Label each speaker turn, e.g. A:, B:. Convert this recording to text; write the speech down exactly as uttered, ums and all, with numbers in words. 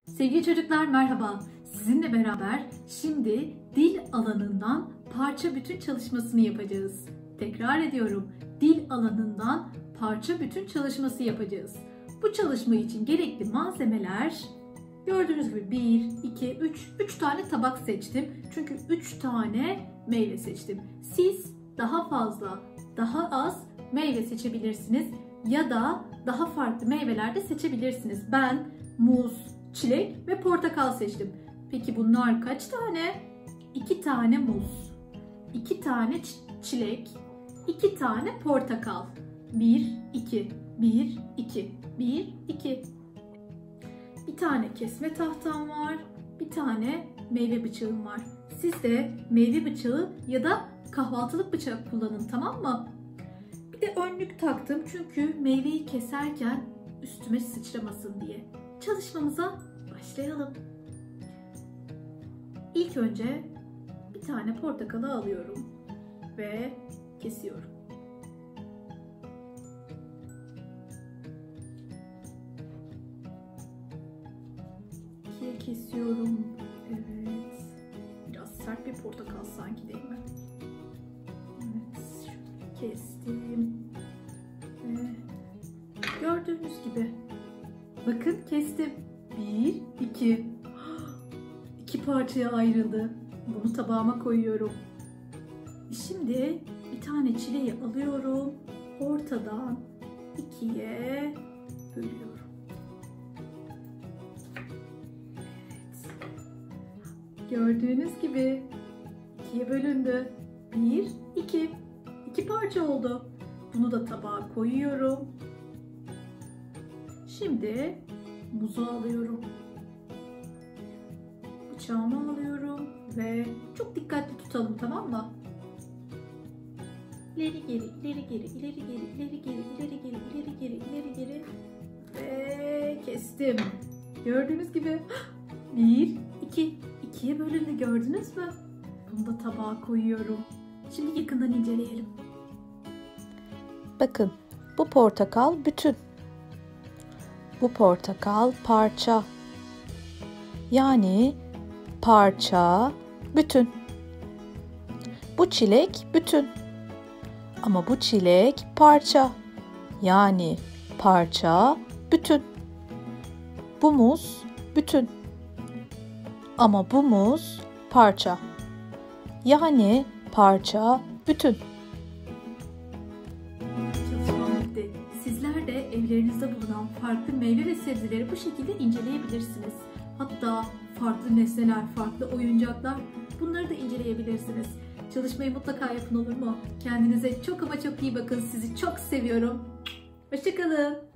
A: Sevgili çocuklar merhaba. Sizinle beraber şimdi dil alanından parça bütün çalışmasını yapacağız. Tekrar ediyorum. Dil alanından parça bütün çalışması yapacağız. Bu çalışma için gerekli malzemeler gördüğünüz gibi bir, iki, üç, üç tane tabak seçtim. Çünkü üç tane meyve seçtim. Siz daha fazla, daha az meyve seçebilirsiniz ya da daha farklı meyveler de seçebilirsiniz. Ben muz, çilek ve portakal seçtim. Peki bunlar kaç tane? iki tane muz, iki tane çilek, iki tane portakal. bir, iki, bir, iki, bir, iki. Bir tane kesme tahtam var, bir tane meyve bıçağım var. Siz de meyve bıçağı ya da kahvaltılık bıçak kullanın, tamam mı? Bir de önlük taktım çünkü meyveyi keserken üstüme sıçramasın diye. Çalışmamıza başlayalım. İlk önce bir tane portakalı alıyorum ve kesiyorum. İkiye kesiyorum. Evet. Biraz sert bir portakal sanki, değil mi? Evet. Kestim. Ve gördüğünüz gibi. Bakın kestim. Bir, iki. İki parçaya ayrıldı. Bunu tabağıma koyuyorum. Şimdi bir tane çileği alıyorum. Ortadan ikiye bölüyorum. Evet. Gördüğünüz gibi ikiye bölündü. Bir, iki. İki parça oldu. Bunu da tabağa koyuyorum. Şimdi muzu alıyorum. Bıçağımı alıyorum ve çok dikkatli tutalım, tamam mı? İleri geri, ileri geri, ileri geri, ileri geri, ileri geri, ileri geri, ileri geri ve kestim. Gördüğünüz gibi bir, iki, ikiye bölündü, gördünüz mü? Bunu da tabağa koyuyorum. Şimdi yakından inceleyelim.
B: Bakın, bu portakal bütün. Bu portakal parça. Yani parça bütün. Bu çilek bütün. Ama bu çilek parça. Yani parça bütün. Bu muz bütün. Ama bu muz parça. Yani parça bütün.
A: Sizler de evlerinizde bulunan farklı meyve ve sebzeleri bu şekilde inceleyebilirsiniz. Hatta farklı nesneler, farklı oyuncaklar, bunları da inceleyebilirsiniz. Çalışmayı mutlaka yapın, olur mu? Kendinize çok ama çok iyi bakın. Sizi çok seviyorum. Hoşça kalın.